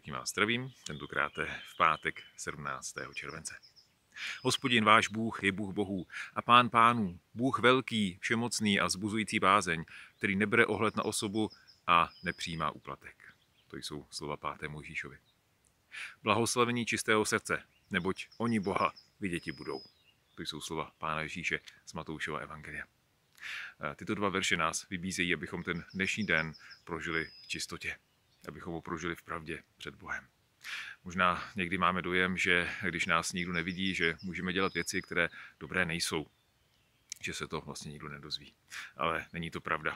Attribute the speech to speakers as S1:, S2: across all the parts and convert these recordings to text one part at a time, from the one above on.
S1: Tím vás zdravím, tentokrát v pátek 17. července. Hospodin váš Bůh je Bůh bohů a Pán pánů, Bůh velký, všemocný a vzbuzující bázeň, který nebere ohled na osobu a nepřijímá úplatek. To jsou slova 5. Mojžíšovi. Blahoslavení čistého srdce, neboť oni Boha viděti budou. To jsou slova Pána Ježíše z Matoušova evangelia. Tyto dva verše nás vybízejí, abychom ten dnešní den prožili v čistotě, abychom ho prožili v pravdě před Bohem. Možná někdy máme dojem, že když nás nikdo nevidí, že můžeme dělat věci, které dobré nejsou, že se to vlastně nikdo nedozví. Ale není to pravda.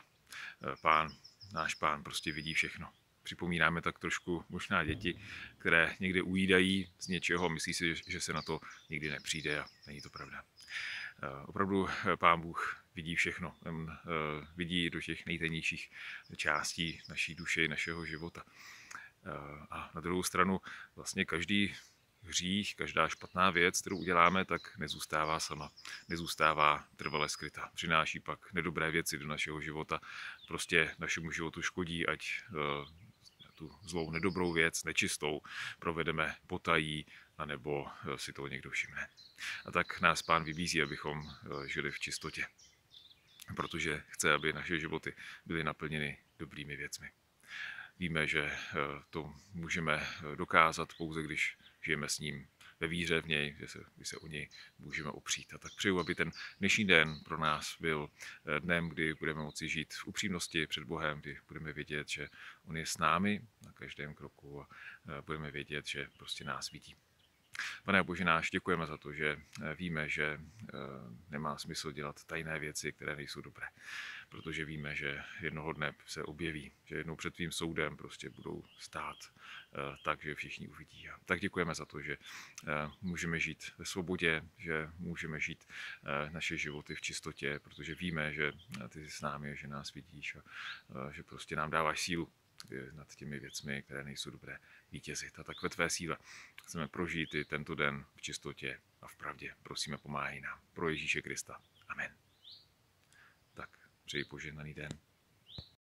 S1: Náš Pán prostě vidí všechno. Připomínáme tak trošku možná děti, které někde ujídají z něčeho, myslí si, že se na to nikdy nepřijde a není to pravda. Opravdu Pán Bůh vidí všechno. On vidí do těch nejtemnějších částí naší duše, našeho života. A na druhou stranu vlastně každý hřích, každá špatná věc, kterou uděláme, tak nezůstává sama, nezůstává trvale skrytá. Přináší pak nedobré věci do našeho života, prostě našemu životu škodí, ať tu zlou nedobrou věc, nečistou, provedeme potají, anebo si to někdo všimne. A tak nás Pán vybízí, abychom žili v čistotě, protože chce, aby naše životy byly naplněny dobrými věcmi. Víme, že to můžeme dokázat pouze, když žijeme s ním ve víře v něj, že se o něj můžeme opřít. A tak přeju, aby ten dnešní den pro nás byl dnem, kdy budeme moci žít v upřímnosti před Bohem, kdy budeme vědět, že on je s námi na každém kroku a budeme vědět, že prostě nás vidí. Pane Bože náš, děkujeme za to, že víme, že nemá smysl dělat tajné věci, které nejsou dobré. Protože víme, že jednoho dne se objeví, že jednou před tvým soudem prostě budou stát tak, že všichni uvidí. A tak děkujeme za to, že můžeme žít ve svobodě, že můžeme žít naše životy v čistotě, protože víme, že ty jsi s námi, že nás vidíš a že prostě nám dáváš sílu nad těmi věcmi, které nejsou dobré, vítězit. A tak ve tvé síle chceme prožít i tento den v čistotě a v pravdě. Prosíme, pomáhej nám. Pro Ježíše Krista. Amen. Tak, přeji požehnaný den.